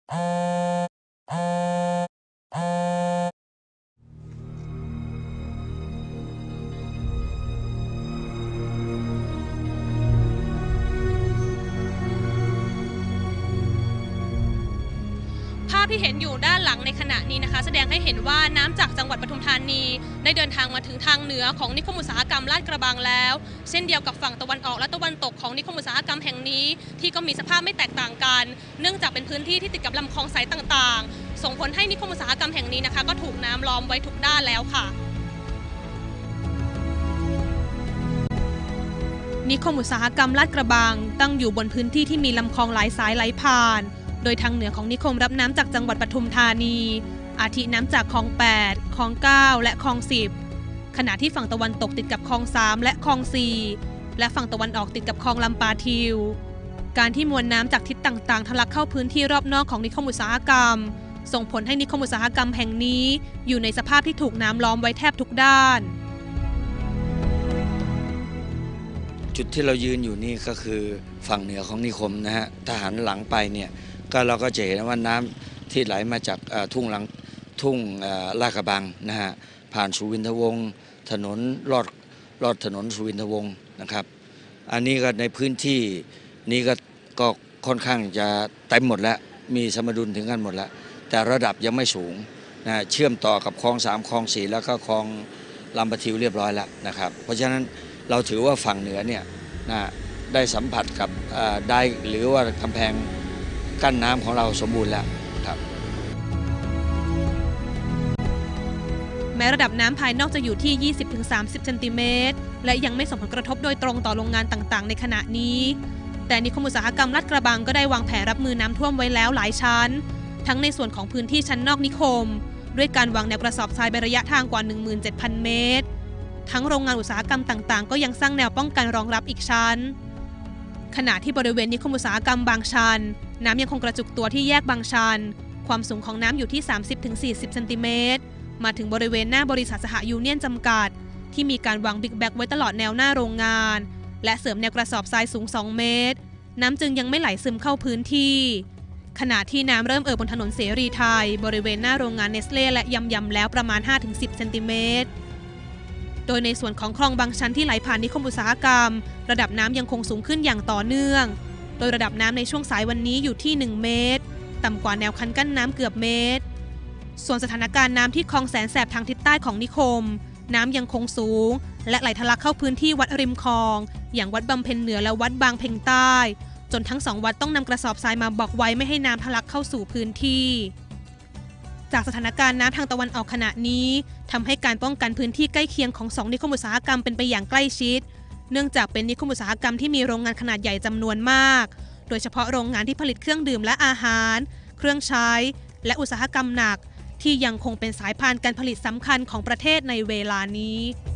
ภาพที่เห็นอยู่ด้านหลังในขณะนี้นะคะแสดงให้เห็นว่าน้ำจากจังหวัดปทุมธานีได้เดินทางมาถึงทางเหนือของนิคมอุตสาหกรรมลาดกระบังแล้วเช่นเดียวกับฝั่งตะวันออกและตะวันตกของนิคมอุตสาหกรรมแห่งนี้ที่ก็มีสภาพไม่แตกต่างกันเนื่องจากเป็นพื้นที่ที่ติดกับลำคลองสายต่างๆส่งผลให้นิคมอุตสาหกรรมแห่งนี้นะคะก็ถูกน้ำล้อมไว้ทุกด้านแล้วค่ะนิคมอุตสาหกรรมลาดกระบังตั้งอยู่บนพื้นที่ที่มีลำคลองหลายสายไหลผ่านโดยทางเหนือของนิคมรับน้ำจากจังหวัดปทุมธานีอาทิน้ำจากคลอง8คลอง9และคลอง10ขณะที่ฝั่งตะวันตกติดกับคลอง3และคลอง4และฝั่งตะวันออกติดกับคลองลำปาทิวการที่มวลน้ำจากทิศต่างๆทะลักเข้าพื้นที่รอบนอกของนิคมอุตสาหกรรมส่งผลให้นิคมอุตสาหกรรมแห่งนี้อยู่ในสภาพที่ถูกน้ำล้อมไว้แทบทุกด้านจุดที่เรายืนอยู่นี่ก็คือฝั่งเหนือของนิคมนะฮะถ้าหันหลังไปเนี่ยก็เราก็จะเห็นว่าน้ำที่ไหลมาจากทุ่งลาดกระบังนะฮะผ่านสุวินทวงศ์ถนนลอดถนนสุวินทวงศ์นะครับอันนี้ก็ในพื้นที่นี้ก็ค่อนข้างจะเต็มหมดแล้วมีสมดุลถึงกันหมดแล้วแต่ระดับยังไม่สูงนะเชื่อมต่อกับคลอง3คลอง4แล้วก็คลองลำปะทิวเรียบร้อยแล้วนะครับเพราะฉะนั้นเราถือว่าฝั่งเหนือเนี่ยนะได้สัมผัสกับได้หรือว่ากำแพงกั้นน้ำของเราสมบูรณ์แล้วครับแม้ระดับน้ำภายนอกจะอยู่ที่ 20-30 เซนติเมตรและยังไม่ส่งผลกระทบโดยตรงต่อโรงงานต่างๆในขณะนี้แต่นิคมอุตสาหกรรมลาดกระบังก็ได้วางแผนรับมือน้ำท่วมไว้แล้วหลายชั้นทั้งในส่วนของพื้นที่ชั้นนอกนิคมด้วยการวางแนวกระสอบทรายเป็นระยะทางกว่า 17,000 เมตรทั้งโรงงานอุตสาหกรรมต่างๆก็ยังสร้างแนวป้องกันรองรับอีกชั้นขณะที่บริเวณนิคมอุตสาหกรรมบางชันน้ำยังคงกระจุกตัวที่แยกบางชันความสูงของน้ำอยู่ที่ 30-40 เซนติเมตรมาถึงบริเวณหน้าบริษัทสหยูเนียนจำกัดที่มีการวางบิ๊กแบ็กไว้ตลอดแนวหน้าโรงงานและเสริมแนวกระสอบทรายสูง2 เมตรน้ำจึงยังไม่ไหลซึมเข้าพื้นที่ขณะที่น้ำเริ่มบนถนนเสรีไทยบริเวณหน้าโรงงานเนสเล่และยำแล้วประมาณ 5-10 เซนติเมตรโดยในส่วนของคลองบางชันที่ไหลผ่านนิคมอุตสาหกรรมระดับน้ำยังคงสูงขึ้นอย่างต่อเนื่องโดยระดับน้ำในช่วงสายวันนี้อยู่ที่1 เมตรต่ำกว่าแนวคันกั้นน้ำเกือบเมตรส่วนสถานการณ์น้ำที่คลองแสนแสบทางทิศใต้ของนิคมน้ำยังคงสูงและไหลทะลักเข้าพื้นที่วัดริมคลองอย่างวัดบำเพ็ญเหนือและวัดบางเพ็งใต้จนทั้ง2 วัดต้องนำกระสอบทรายมาบล็อกไว้ไม่ให้น้ำทะลักเข้าสู่พื้นที่จากสถานการณ์น้ำทางตะวันออกขณะนี้ทำให้การป้องกันพื้นที่ใกล้เคียงของ2นิคมอุตสาหกรรมเป็นไปอย่างใกล้ชิดเนื่องจากเป็นนิคมอุตสาหกรรมที่มีโรงงานขนาดใหญ่จำนวนมากโดยเฉพาะโรงงานที่ผลิตเครื่องดื่มและอาหารเครื่องใช้และอุตสาหกรรมหนักที่ยังคงเป็นสายพานการผลิตสำคัญของประเทศในเวลานี้